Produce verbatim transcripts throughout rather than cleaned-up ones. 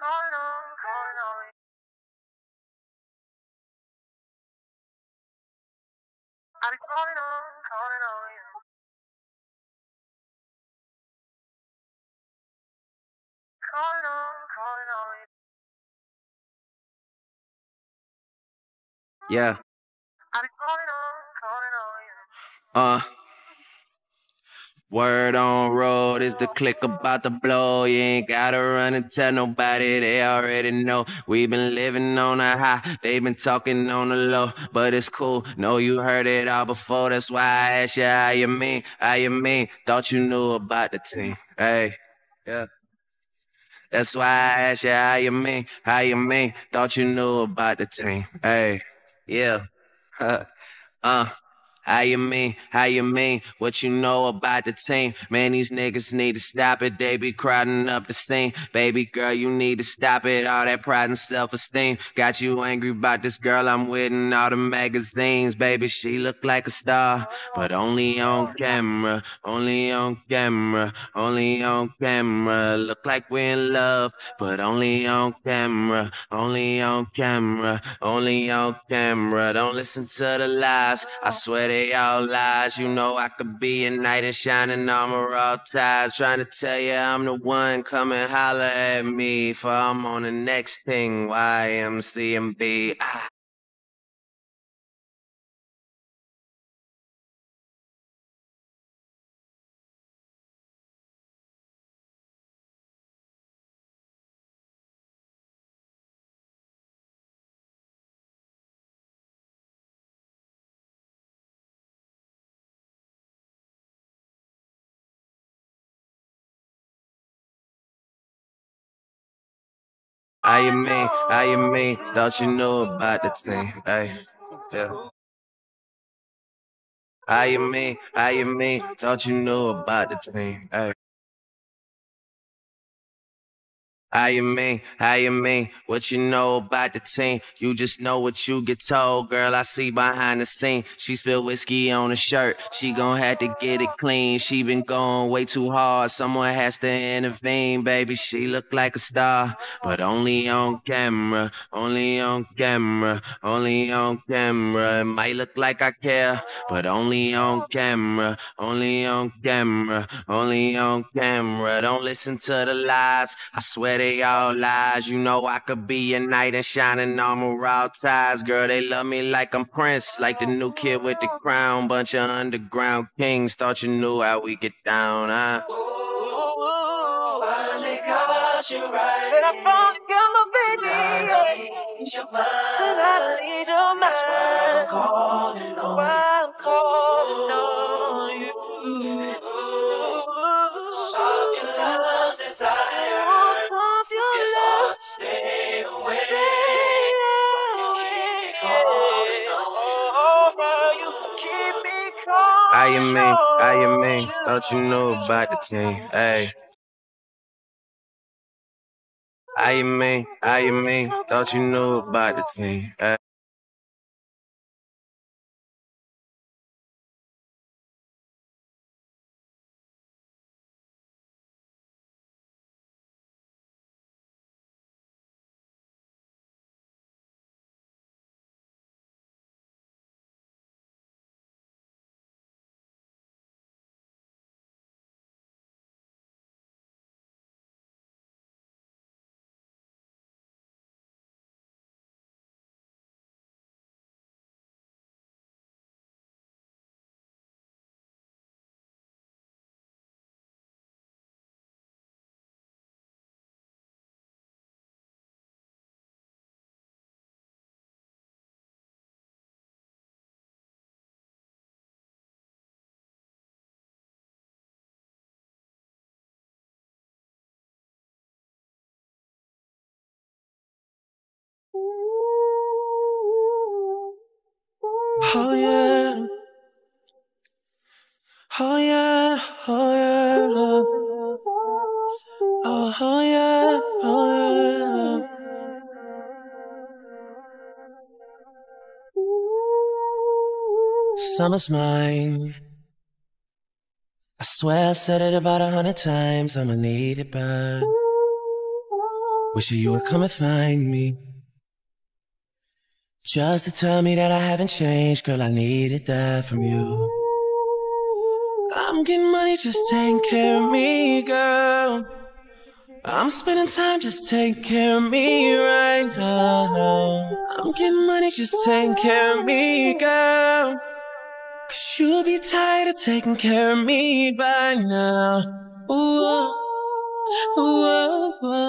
Yeah. Uh. Word on road is the click about to blow. You ain't gotta run and tell nobody, they already know. We been living on a high, they been talking on the low. But it's cool, know you heard it all before. That's why I asked you how you mean, how you mean. Thought you knew about the team, hey, yeah. That's why I asked you how you mean, how you mean. Thought you knew about the team, hey, yeah. uh How you mean? How you mean? What you know about the team? Man, these niggas need to stop it. They be crowding up the scene. Baby girl, you need to stop it. All that pride and self-esteem got you angry about this girl I'm with in all the magazines. Baby, she look like a star, but only on camera. Only on camera. Only on camera. Look like we're in love, but only on camera. Only on camera. Only on camera. Don't listen to the lies. I swear they all lies. You know I could be a knight in shining armor, all ties. Trying to tell you I'm the one. Come and holler at me, for I'm on the next thing. Y M C M B. Ah. How you mean? How you mean? Don't you know about the thing? Hey, yeah. How you mean? How you mean? Don't you know about the thing? Hey. How you mean? How you mean? What you know about the team? You just know what you get told, girl. I see behind the scene. She spilled whiskey on the shirt. She gon' have to get it clean. She been going way too hard. Someone has to intervene, baby. She look like a star, but only on camera. Only on camera. Only on camera. It might look like I care, but only on camera. Only on camera. Only on camera. Don't listen to the lies. I swear they all lies. You know I could be a knight in shining armor, all ties. Girl, they love me like I'm Prince, like the new kid with the crown. Bunch of underground kings. Thought you knew how we get down, huh? Ooh, finally got you right. Said I finally got my baby. Said I need your mind. Said I need your mind. That's why I'm calling on you. Why I'm calling on you. Soft your love's desire. Soft your it's hard to stay away. You keep me calling on you. You keep me calling. How you mean? How you mean? Don't you know about the team? Hey. How you mean? How you mean? Don't you know about the team? Hey. Oh yeah, oh yeah, oh yeah, oh, oh yeah, oh yeah. Summer's mine. I swear I said it about a hundred times. I'ma need it back. Wishing you would come and find me, just to tell me that I haven't changed. Girl, I needed that from you. I'm getting money, just taking care of me, girl. I'm spending time just taking care of me right now. I'm getting money, just taking care of me, girl. Cause you'll be tired of taking care of me by now. Ooh, ooh,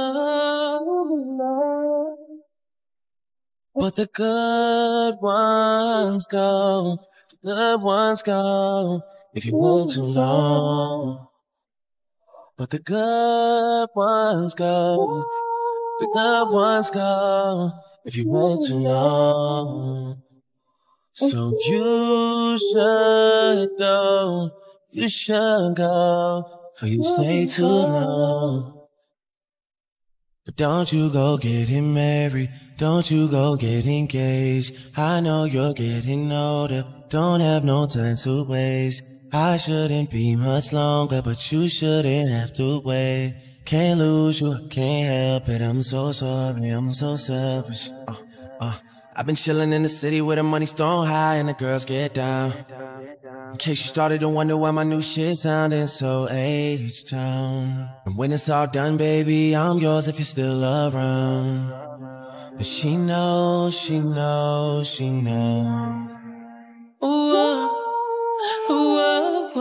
ooh. But the good ones go, the good ones go if you wait too long. But the good ones go, the good ones go if you wait too long. So you should go, you should go, for you stay too long. But don't you go getting married, don't you go get engaged. I know you're getting older, don't have no time to waste. I shouldn't be much longer, but you shouldn't have to wait. Can't lose you, I can't help it, I'm so sorry, I'm so selfish. uh, uh. I've been chilling in the city where the money's thrown high and the girls get down. In case you started to wonder why my new shit sounding so H-Town. And when it's all done, baby, I'm yours if you're still around. And she knows, she knows, she knows. Ooh, ooh, ooh,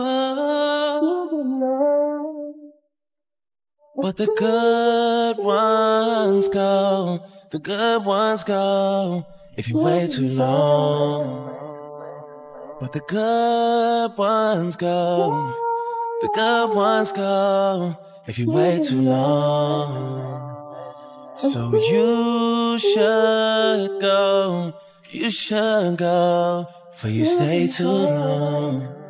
ooh. But the good ones go, the good ones go if you wait too long. But the good ones go, the good ones go if you wait too long. So you should go, you should go, for you stay too long.